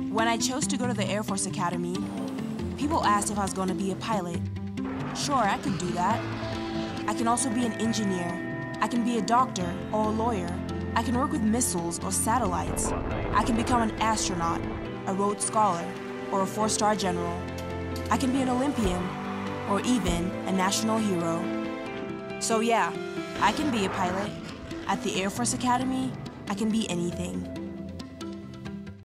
When I chose to go to the Air Force Academy, people asked if I was going to be a pilot. Sure, I could do that. I can also be an engineer. I can be a doctor or a lawyer. I can work with missiles or satellites. I can become an astronaut, a Rhodes Scholar, or a 4-star general. I can be an Olympian, or even a national hero. So yeah, I can be a pilot. At the Air Force Academy, I can be anything.